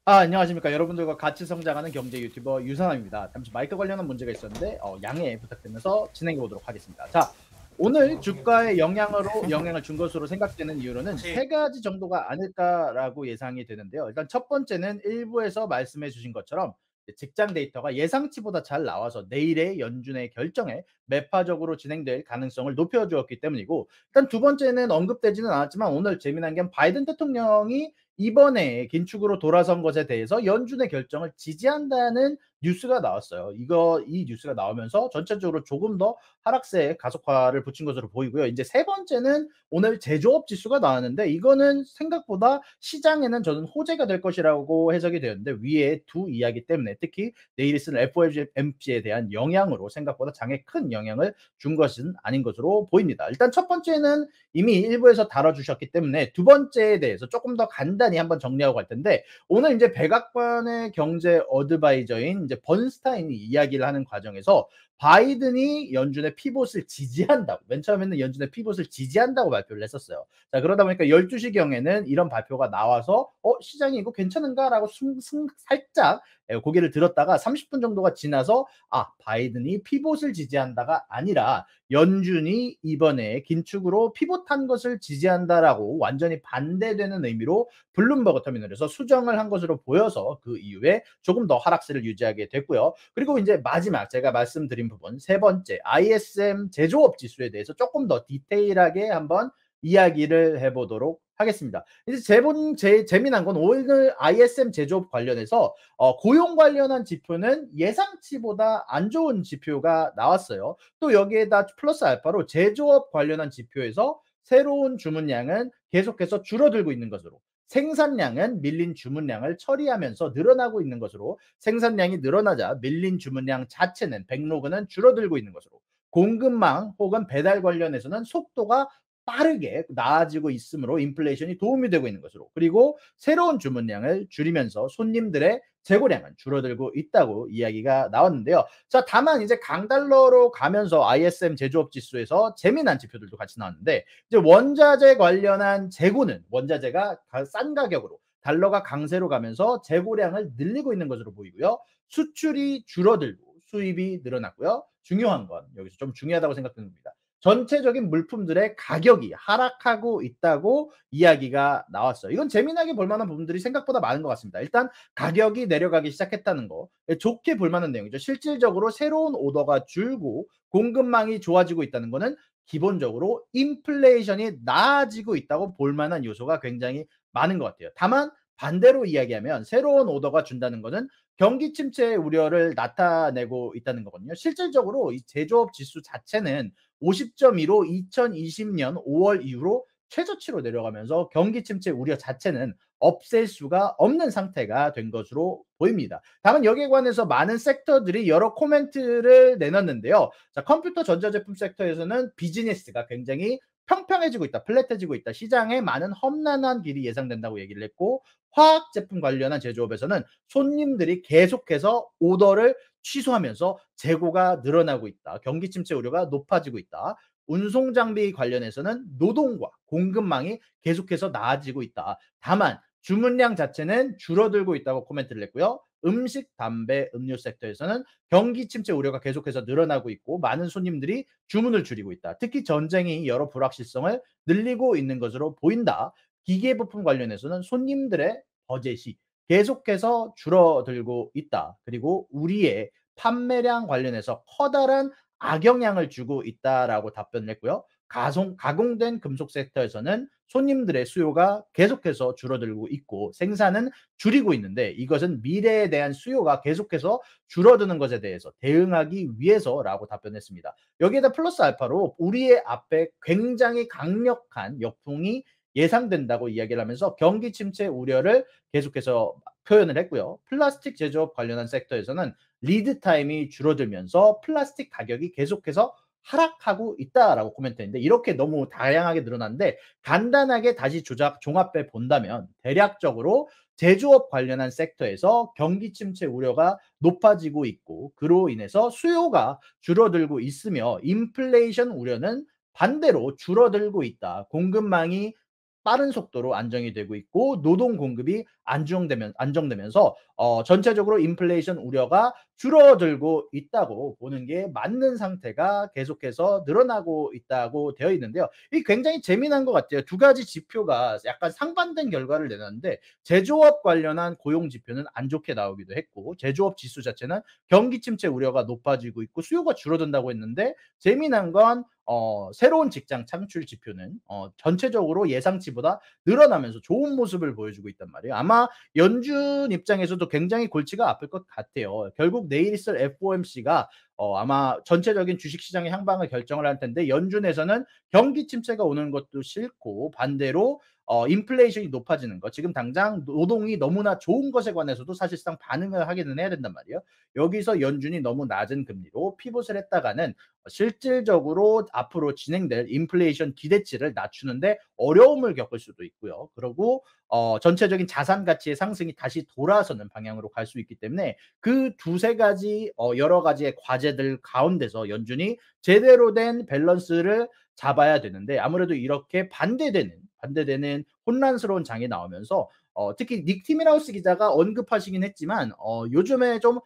안녕하십니까. 여러분들과 같이 성장하는 경제 유튜버 유상함입니다. 잠시 마이크 관련한 문제가 있었는데 양해 부탁드리면서 진행해 보도록 하겠습니다. 자, 오늘 주가에 영향을 준 것으로 생각되는 이유로는 혹시 세 가지 정도가 아닐까라고 예상이 되는데요. 일단 첫 번째는 일부에서 말씀해 주신 것처럼 직장 데이터가 예상치보다 잘 나와서 내일의 연준의 결정에 매파적으로 진행될 가능성을 높여 주었기 때문이고, 일단 두 번째는 언급되지는 않았지만 오늘 재미난 게 바이든 대통령이 이번에 긴축으로 돌아선 것에 대해서 연준의 결정을 지지한다는 뉴스가 나왔어요. 이 뉴스가 나오면서 전체적으로 조금 더 하락세에 가속화를 붙인 것으로 보이고요. 이제 세 번째는 오늘 제조업 지수가 나왔는데, 이거는 생각보다 시장에는 저는 호재가 될 것이라고 해석이 되었는데, 위에 두 이야기 때문에 특히 내일 있을 FOMC에 대한 영향으로 생각보다 장에 큰 영향을 준 것은 아닌 것으로 보입니다. 일단 첫 번째는 이미 일부에서 다뤄주셨기 때문에 두 번째에 대해서 조금 더 간단히 한번 정리하고 갈 텐데, 오늘 이제 백악관의 경제 어드바이저인 이제 번스타인이 이야기를 하는 과정에서 바이든이 연준의 피봇을 지지한다고, 맨 처음에는 연준의 피봇을 지지한다고 발표를 했었어요. 자, 그러다 보니까 12시경에는 이런 발표가 나와서 시장이 이거 괜찮은가라고 살짝 고개를 들었다가 30분 정도가 지나서 바이든이 피봇을 지지한다가 아니라 연준이 이번에 긴축으로 피봇한 것을 지지한다라고 완전히 반대되는 의미로 블룸버그 터미널에서 수정을 한 것으로 보여서 그 이후에 조금 더 하락세를 유지하게 됐고요. 그리고 이제 마지막 제가 말씀드린 부분 세 번째 ISM 제조업 지수에 대해서 조금 더 디테일하게 한번 이야기를 해보도록 하겠습니다. 이제 재미난 건 오늘 ISM 제조업 관련해서 고용 관련한 지표는 예상치보다 안 좋은 지표가 나왔어요. 또 여기에다 플러스 알파로 제조업 관련한 지표에서 새로운 주문량은 계속해서 줄어들고 있는 것으로, 생산량은 밀린 주문량을 처리하면서 늘어나고 있는 것으로, 생산량이 늘어나자 밀린 주문량 자체는 백로그는 줄어들고 있는 것으로, 공급망 혹은 배달 관련해서는 속도가 빠르게 나아지고 있으므로 인플레이션이 도움이 되고 있는 것으로, 그리고 새로운 주문량을 줄이면서 손님들의 재고량은 줄어들고 있다고 이야기가 나왔는데요. 자, 다만 이제 강달러로 가면서 ISM 제조업 지수에서 재미난 지표들도 같이 나왔는데, 이제 원자재 관련한 재고는 원자재가 싼 가격으로 달러가 강세로 가면서 재고량을 늘리고 있는 것으로 보이고요. 수출이 줄어들고 수입이 늘어났고요. 중요한 건 여기서 좀 중요하다고 생각됩니다. 전체적인 물품들의 가격이 하락하고 있다고 이야기가 나왔어요. 이건 재미나게 볼 만한 부분들이 생각보다 많은 것 같습니다. 일단 가격이 내려가기 시작했다는 거, 좋게 볼 만한 내용이죠. 실질적으로 새로운 오더가 줄고 공급망이 좋아지고 있다는 거는 기본적으로 인플레이션이 나아지고 있다고 볼 만한 요소가 굉장히 많은 것 같아요. 다만 반대로 이야기하면 새로운 오더가 준다는 것은 경기 침체 우려를 나타내고 있다는 거거든요. 실질적으로 이 제조업 지수 자체는 50.2로 2020년 5월 이후로 최저치로 내려가면서 경기 침체 우려 자체는 없앨 수가 없는 상태가 된 것으로 보입니다. 다만 여기에 관해서 많은 섹터들이 여러 코멘트를 내놨는데요. 자, 컴퓨터 전자제품 섹터에서는 비즈니스가 굉장히 평평해지고 있다, 플랫해지고 있다, 시장에 많은 험난한 길이 예상된다고 얘기를 했고, 화학 제품 관련한 제조업에서는 손님들이 계속해서 오더를 취소하면서 재고가 늘어나고 있다, 경기 침체 우려가 높아지고 있다, 운송 장비 관련해서는 노동과 공급망이 계속해서 나아지고 있다. 다만 주문량 자체는 줄어들고 있다고 코멘트를 했고요. 음식, 담배, 음료 섹터에서는 경기 침체 우려가 계속해서 늘어나고 있고 많은 손님들이 주문을 줄이고 있다. 특히 전쟁이 여러 불확실성을 늘리고 있는 것으로 보인다. 기계 부품 관련해서는 손님들의 버젯이 계속해서 줄어들고 있다. 그리고 우리의 판매량 관련해서 커다란 악영향을 주고 있다라고 답변을 했고요. 가공된 금속 섹터에서는 손님들의 수요가 계속해서 줄어들고 있고 생산은 줄이고 있는데, 이것은 미래에 대한 수요가 계속해서 줄어드는 것에 대해서 대응하기 위해서라고 답변했습니다. 여기에다 플러스 알파로 우리의 앞에 굉장히 강력한 역풍이 예상된다고 이야기를 하면서 경기 침체 우려를 계속해서 표현을 했고요. 플라스틱 제조업 관련한 sek터에서는 리드 타임이 줄어들면서 플라스틱 가격이 계속해서 하락하고 있다라고 코멘트했는데, 이렇게 너무 다양하게 늘어났는데 간단하게 다시 종합해 본다면 대략적으로 제조업 관련한 섹터에서 경기 침체 우려가 높아지고 있고 그로 인해서 수요가 줄어들고 있으며 인플레이션 우려는 반대로 줄어들고 있다. 공급망이 빠른 속도로 안정이 되고 있고 노동 공급이 안정되면서 전체적으로 인플레이션 우려가 줄어들고 있다고 보는 게 맞는 상태가 계속해서 늘어나고 있다고 되어 있는데요. 이 굉장히 재미난 것 같아요. 두 가지 지표가 약간 상반된 결과를 내놨는데 제조업 관련한 고용 지표는 안 좋게 나오기도 했고 제조업 지수 자체는 경기 침체 우려가 높아지고 있고 수요가 줄어든다고 했는데 재미난 건 새로운 직장 창출 지표는 전체적으로 예상치보다 늘어나면서 좋은 모습을 보여주고 있단 말이에요. 아마 연준 입장에서도 굉장히 골치가 아플 것 같아요. 결국 내일 있을 FOMC가 아마 전체적인 주식시장의 향방을 결정을 할 텐데 연준에서는 경기 침체가 오는 것도 싫고 반대로 인플레이션이 높아지는 것 지금 당장 노동이 너무나 좋은 것에 관해서도 사실상 반응을 하기는 해야 된단 말이에요. 여기서 연준이 너무 낮은 금리로 피봇을 했다가는 실질적으로 앞으로 진행될 인플레이션 기대치를 낮추는데 어려움을 겪을 수도 있고요. 그리고 전체적인 자산 가치의 상승이 다시 돌아서는 방향으로 갈 수 있기 때문에 그 두세 가지 여러 가지의 과제들 가운데서 연준이 제대로 된 밸런스를 잡아야 되는데 아무래도 이렇게 반대되는 혼란스러운 장이 나오면서 특히 닉 티밀하우스 기자가 언급하시긴 했지만 요즘에 좀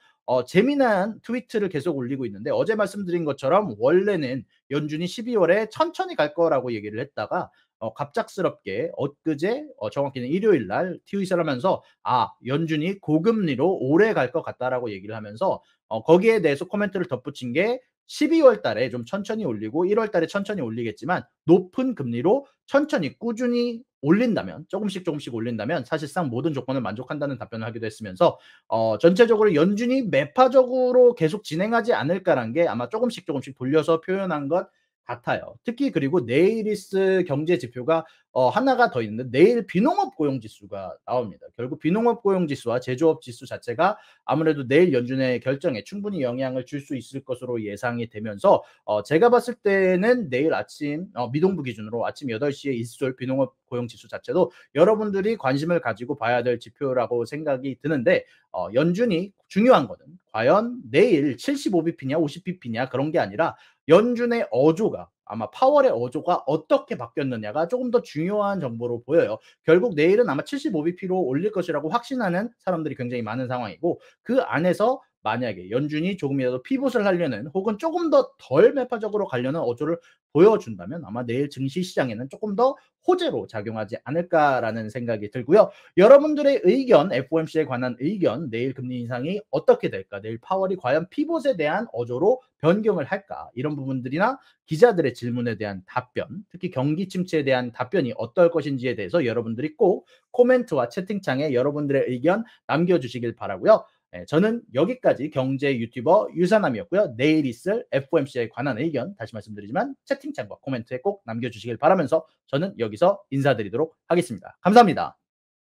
재미난 트위트를 계속 올리고 있는데 어제 말씀드린 것처럼 원래는 연준이 12월에 천천히 갈 거라고 얘기를 했다가 갑작스럽게 엊그제 정확히는 일요일 날 트윗을 하면서 연준이 고금리로 오래 갈 것 같다라고 얘기를 하면서 거기에 대해서 코멘트를 덧붙인 게 12월 달에 좀 천천히 올리고 1월 달에 천천히 올리겠지만 높은 금리로 천천히 꾸준히 올린다면 조금씩 올린다면 사실상 모든 조건을 만족한다는 답변을 하기도 했으면서 전체적으로 연준이 매파적으로 계속 진행하지 않을까라는 게 아마 조금씩 돌려서 표현한 것 같아요. 특히 그리고 내일 있을 경제 지표가 하나가 더 있는데 내일 비농업 고용 지수가 나옵니다. 결국 비농업 고용 지수와 제조업 지수 자체가 아무래도 내일 연준의 결정에 충분히 영향을 줄 수 있을 것으로 예상이 되면서 제가 봤을 때는 내일 아침 미동부 기준으로 아침 8시에 있을 비농업 고용 지수 자체도 여러분들이 관심을 가지고 봐야 될 지표라고 생각이 드는데 연준이 중요한 거는 과연 내일 75bp냐 50bp냐 그런 게 아니라 연준의 어조가 아마 파월의 어조가 어떻게 바뀌었느냐가 조금 더 중요한 정보로 보여요. 결국 내일은 아마 75bp로 올릴 것이라고 확신하는 사람들이 굉장히 많은 상황이고 그 안에서 만약에 연준이 조금이라도 피봇을 하려는 혹은 조금 더 덜 매파적으로 가려는 어조를 보여준다면 아마 내일 증시 시장에는 조금 더 호재로 작용하지 않을까라는 생각이 들고요. 여러분들의 의견, FOMC에 관한 의견, 내일 금리 인상이 어떻게 될까? 내일 파월이 과연 피봇에 대한 어조로 변경을 할까? 이런 부분들이나 기자들의 질문에 대한 답변, 특히 경기 침체에 대한 답변이 어떨 것인지에 대해서 여러분들이 꼭 코멘트와 채팅창에 여러분들의 의견 남겨주시길 바라고요. 네, 저는 여기까지 경제 유튜버 유산남이었고요. 내일 있을 FOMC에 관한 의견 다시 말씀드리지만 채팅창과 코멘트에 꼭 남겨주시길 바라면서 저는 여기서 인사드리도록 하겠습니다. 감사합니다.